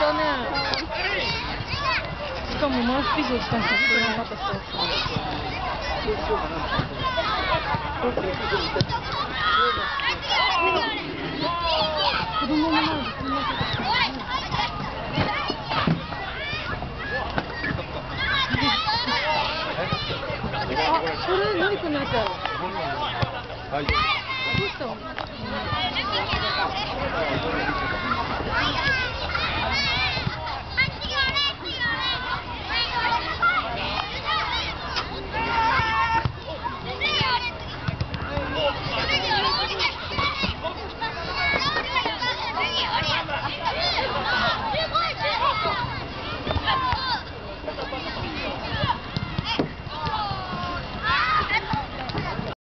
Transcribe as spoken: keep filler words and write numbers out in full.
たね。しかもマウスピースを使って知らなかった人。子供の前でこんなことしてる。あ、これのりくんのやつやろ。はい。どうしたの？